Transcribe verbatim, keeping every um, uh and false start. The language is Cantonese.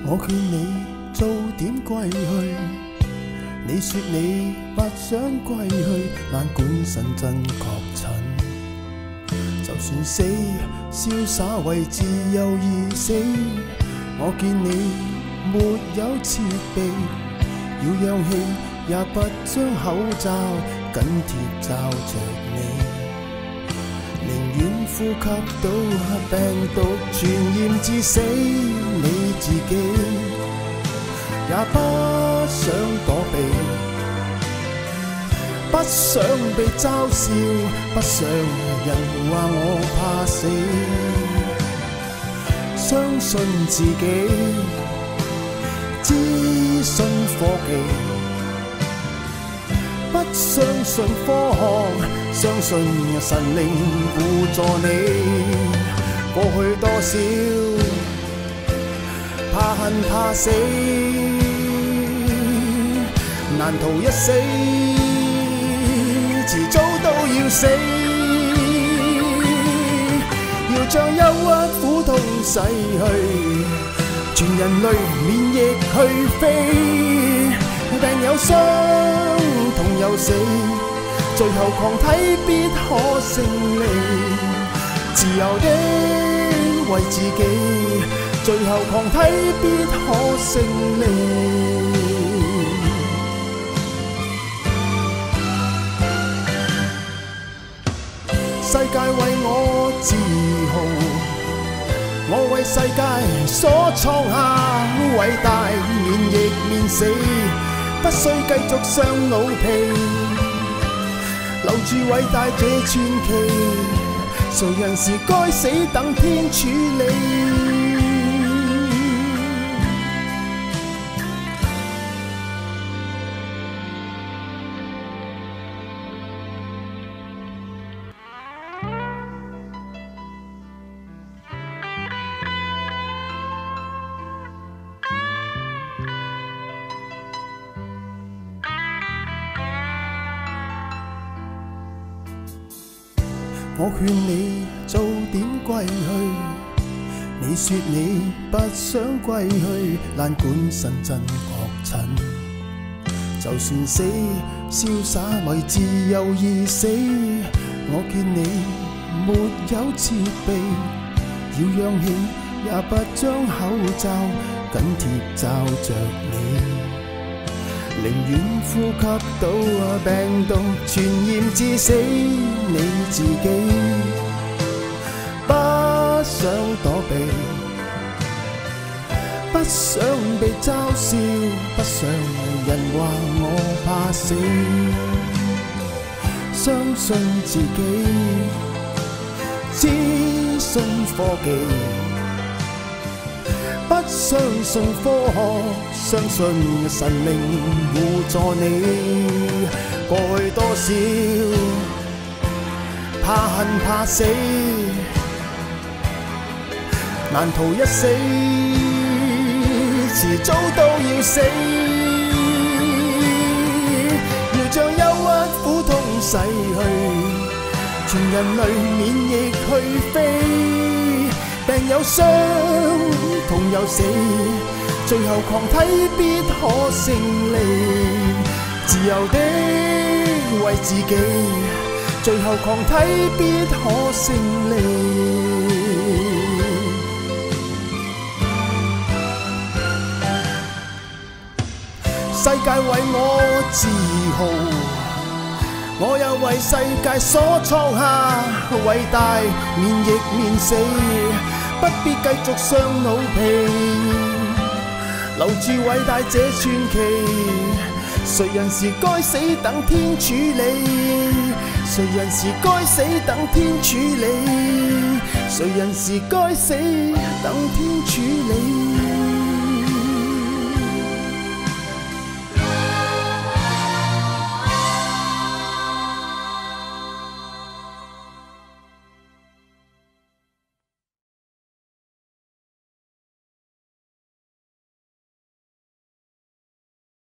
我劝你早點歸去，你說你不想歸去，懶管神真確診。就算死，瀟灑為自由而死。我見你沒有設備，要氧氣也不將口罩緊貼罩着你。寧願呼吸到病毒傳染致死，你自己也不想躲避，不想被嘲笑，不想人話我怕死。相信自己，資訊科技，不相信科學，相信神靈輔助你。過去多少怕恨怕死，難逃一死，遲早都要死。要將憂鬱苦痛洗去，全人類免疫去飛。病有傷，痛有死，最後抗體必可勝利。自由的為自己，最後抗體必可勝利。世界為我自豪，我為世界所創下偉大免疫免死，不需繼續傷腦皮，留住偉大這傳奇。誰人是該死等天處理。我勸你早點歸去，你說你不想歸去，懶管神真確診。就算死，瀟灑為自由而死。我見你沒有設備，要氧氣也不將口罩緊貼罩着你。寧願呼吸到病毒傳染致死，你自己不想躲避，不想被嘲笑，不想人話我怕死。相信自己，資訊科技，不相信科學，相信神靈輔助你。過去多少怕恨怕死，難逃一死，遲早都要死。要將憂鬱苦痛洗去，全人類免疫去飛。病有傷，痛有死，最後抗體必可勝利。自由的為自己，最後抗體必可勝利。世界為我自豪，我又為世界所創下偉大免疫免死。不必繼續傷腦皮，留住偉大這傳奇。誰人是該死等天處理，誰人是該死等天處理，誰人是該死等天處理。